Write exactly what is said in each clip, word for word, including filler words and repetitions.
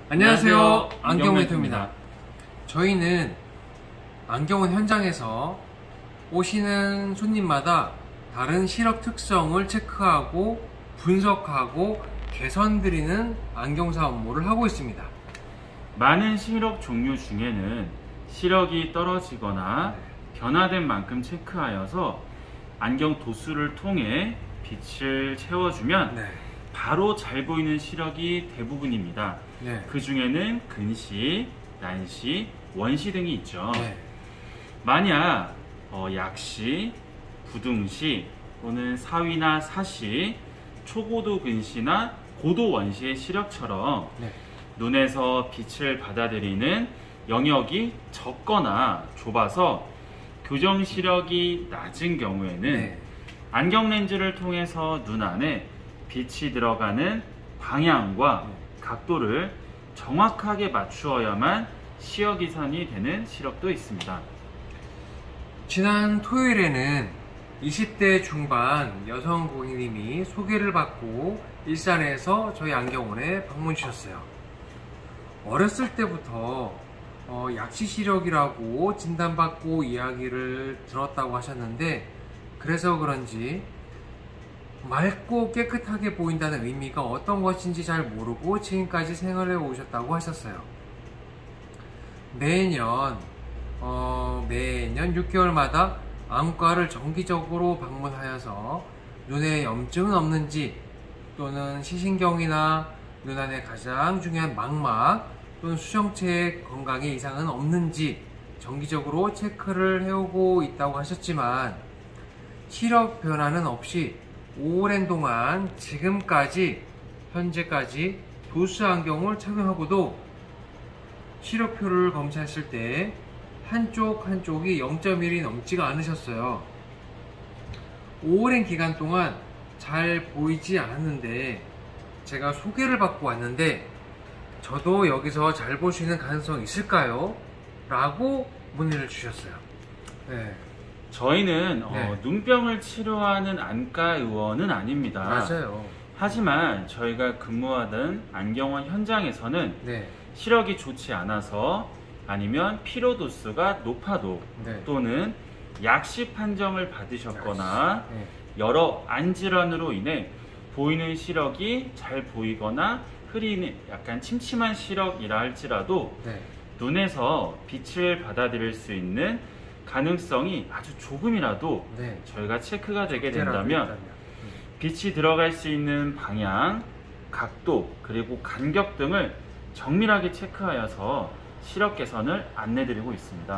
안녕하세요. 안경멘토입니다. 저희는 안경원 현장에서 오시는 손님마다 다른 시력 특성을 체크하고 분석하고 개선드리는 안경사 업무를 하고 있습니다. 많은 시력 종류 중에는 시력이 떨어지거나 변화된 만큼 체크하여서 안경 도수를 통해 빛을 채워주면 네. 바로 잘 보이는 시력이 대부분입니다. 네. 그 중에는 근시, 난시, 원시 등이 있죠. 네. 만약 어, 약시, 부등시 또는 사위나 사시, 초고도 근시나 고도 원시의 시력처럼 네. 눈에서 빛을 받아들이는 영역이 적거나 좁아서 교정 시력이 낮은 경우에는 네. 안경 렌즈를 통해서 눈 안에 빛이 들어가는 방향과 네. 각도를 정확하게 맞추어야만 시력 이선이 되는 시력도 있습니다. 지난 토요일에는 이십 대 중반 여성 고객님이 소개를 받고 일산에서 저희 안경원에 방문 주셨어요. 어렸을 때부터 어, 약시 시력이라고 진단받고 이야기를 들었다고 하셨는데, 그래서 그런지 맑고 깨끗하게 보인다는 의미가 어떤 것인지 잘 모르고 지금까지 생활해 오셨다고 하셨어요. 매년 어, 매년 육 개월마다 안과를 정기적으로 방문하여서 눈에 염증은 없는지, 또는 시신경이나 눈 안에 가장 중요한 망막 또는 수정체의 건강에 이상은 없는지 정기적으로 체크를 해오고 있다고 하셨지만, 시력 변화는 없이 오랜 동안 지금까지 현재까지 도수 안경을 착용하고도 시력표를 검사했을 때 한쪽 한쪽이 영 점 일이 넘지가 않으셨어요. 오랜 기간 동안 잘 보이지 않았는데 제가 소개를 받고 왔는데, 저도 여기서 잘 볼 수 있는 가능성이 있을까요? 라고 문의를 주셨어요. 네. 저희는 네. 어, 눈병을 치료하는 안과 의원은 아닙니다. 맞아요. 하지만 저희가 근무하던 안경원 현장에서는 네. 시력이 좋지 않아서, 아니면 피로 도수가 높아도, 네. 또는 약시 판정을 받으셨거나 네. 여러 안질환으로 인해 보이는 시력이 잘 보이거나 흐리는 약간 침침한 시력이라 할지라도 네. 눈에서 빛을 받아들일 수 있는 가능성이 아주 조금이라도 네. 저희가 체크가 되게 적대라도 된다면 있다면. 빛이 들어갈 수 있는 방향, 각도, 그리고 간격 등을 정밀하게 체크하여서 시력 개선을 안내드리고 있습니다.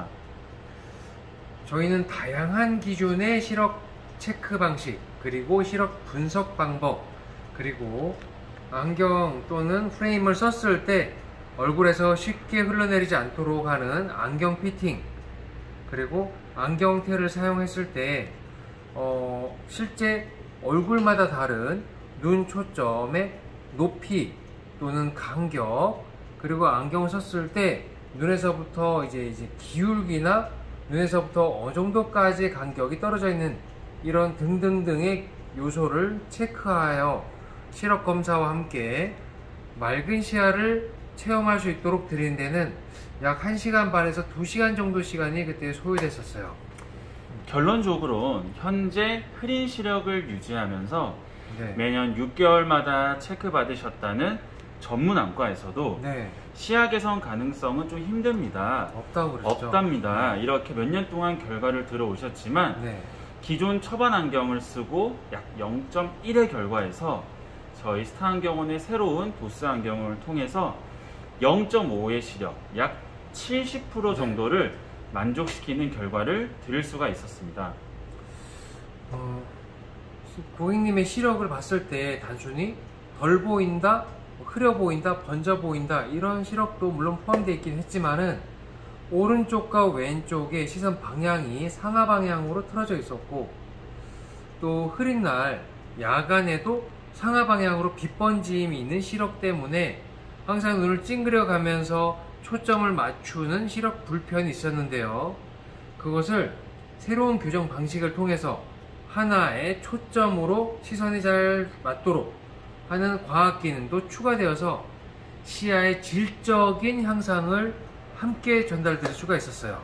저희는 다양한 기준의 시력 체크 방식, 그리고 시력 분석 방법, 그리고 안경 또는 프레임을 썼을 때 얼굴에서 쉽게 흘러내리지 않도록 하는 안경 피팅, 그리고 안경테를 사용했을 때 어, 실제 얼굴마다 다른 눈 초점의 높이 또는 간격, 그리고 안경을 썼을 때 눈에서부터 이제, 이제 기울기나 눈에서부터 어느 정도까지 간격이 떨어져 있는 이런 등등등의 요소를 체크하여 시력 검사와 함께 맑은 시야를 체험할 수 있도록 드리는 데는 약 한 시간 반에서 두 시간 정도 시간이 그때 소요됐었어요. 결론적으로는 현재 흐린 시력을 유지하면서 네. 매년 육 개월마다 체크받으셨다는 전문 안과에서도 네. 시야 개선 가능성은 좀 힘듭니다. 없다고 그랬죠. 없답니다. 이렇게 몇 년 동안 결과를 들어오셨지만 네. 기존 처방 안경을 쓰고 약 영 점 일의 결과에서 저희 스타 안경원의 새로운 도수 안경을 통해서 영 점 오의 시력, 약 칠십 퍼센트 정도를 만족시키는 결과를 드릴 수가 있었습니다. 어, 고객님의 시력을 봤을 때 단순히 덜 보인다, 흐려 보인다, 번져 보인다 이런 시력도 물론 포함되어 있긴 했지만은 오른쪽과 왼쪽의 시선 방향이 상하 방향으로 틀어져 있었고, 또 흐린 날 야간에도 상하 방향으로 빛번짐이 있는 시력 때문에 항상 눈을 찡그려 가면서 초점을 맞추는 시력 불편이 있었는데요. 그것을 새로운 교정 방식을 통해서 하나의 초점으로 시선이 잘 맞도록 하는 과학 기능도 추가되어서 시야의 질적인 향상을 함께 전달될 수가 있었어요.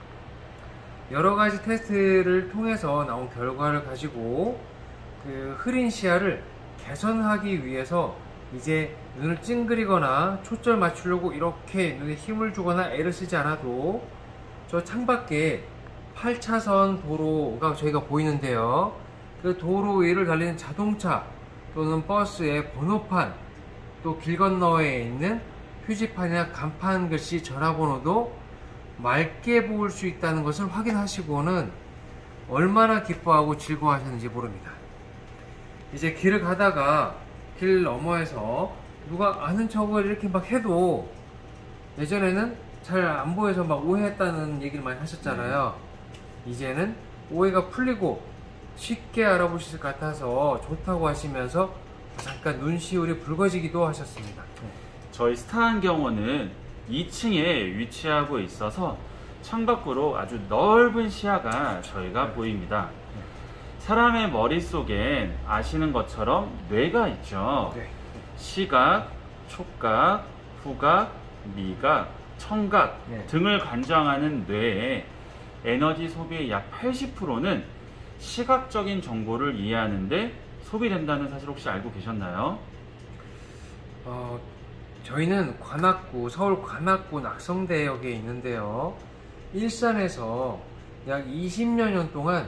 여러 가지 테스트를 통해서 나온 결과를 가지고 그 흐린 시야를 개선하기 위해서 이제 눈을 찡그리거나 초점 맞추려고 이렇게 눈에 힘을 주거나 애를 쓰지 않아도 저 창밖에 팔 차선 도로가 저희가 보이는데요. 그 도로 위를 달리는 자동차 또는 버스의 번호판, 또 길 건너에 있는 표지판이나 간판 글씨, 전화번호도 맑게 볼 수 있다는 것을 확인하시고는 얼마나 기뻐하고 즐거워하셨는지 모릅니다. 이제 길을 가다가 길 너머에서 누가 아는 척을 이렇게 막 해도 예전에는 잘 안 보여서 막 오해했다는 얘기를 많이 하셨잖아요. 이제는 오해가 풀리고 쉽게 알아보실 것 같아서 좋다고 하시면서 잠깐 눈시울이 붉어지기도 하셨습니다. 저희 스타안경원은 이 층에 위치하고 있어서 창밖으로 아주 넓은 시야가 저희가 네. 보입니다. 네. 사람의 머릿속엔 아시는 것처럼 뇌가 있죠. 네. 시각, 촉각, 후각, 미각, 청각 네. 등을 관장하는 뇌의 에너지 소비의 약 팔십 퍼센트는 시각적인 정보를 이해하는데 소비된다는 사실 혹시 알고 계셨나요? 어, 저희는 관악구, 서울 관악구 낙성대역에 있는데요. 일산에서 약 이십여 년 동안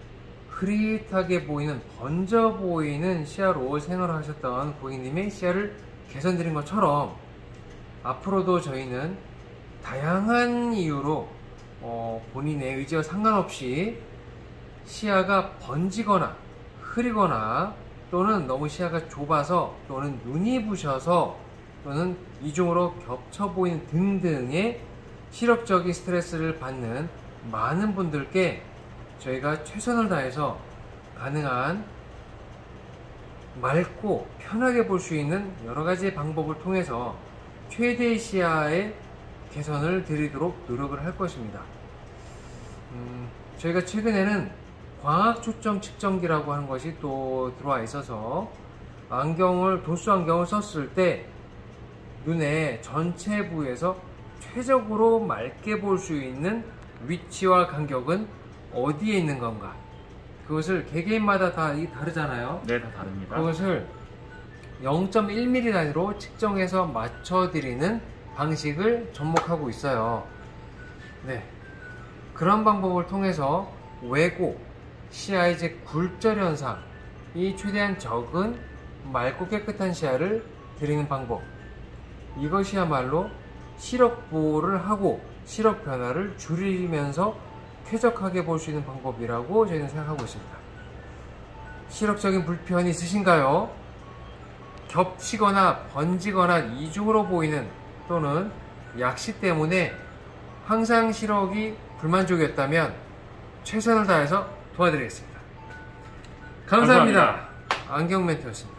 흐릿하게 보이는, 번져 보이는 시야로 생활하셨던 고객님의 시야를 개선드린 것처럼 앞으로도 저희는 다양한 이유로 어, 본인의 의지와 상관없이 시야가 번지거나 흐리거나 또는 너무 시야가 좁아서 또는 눈이 부셔서 또는 이중으로 겹쳐 보이는 등등의 시력적인 스트레스를 받는 많은 분들께 저희가 최선을 다해서 가능한 맑고 편하게 볼 수 있는 여러 가지 방법을 통해서 최대의 시야의 개선을 드리도록 노력을 할 것입니다. 음, 저희가 최근에는 광학 초점 측정기라고 하는 것이 또 들어와 있어서 안경을, 도수 안경을 썼을 때 눈의 전체 부위에서 최적으로 맑게 볼 수 있는 위치와 간격은 어디에 있는 건가, 그것을 개개인마다 다 다르잖아요. 네, 다 다릅니다. 그것을 영 점 일 밀리미터 단위로 측정해서 맞춰드리는 방식을 접목하고 있어요. 네, 그런 방법을 통해서 왜곡, 시야의 이제 굴절 현상, 이 최대한 적은 맑고 깨끗한 시야를 드리는 방법, 이것이야말로 시력 보호를 하고 시력 변화를 줄이면서 쾌적하게 볼 수 있는 방법이라고 저희는 생각하고 있습니다. 시력적인 불편이 있으신가요? 겹치거나 번지거나 이중으로 보이는 또는 약시 때문에 항상 시력이 불만족이었다면 최선을 다해서 도와드리겠습니다. 감사합니다. 감사합니다. 안경멘토였습니다.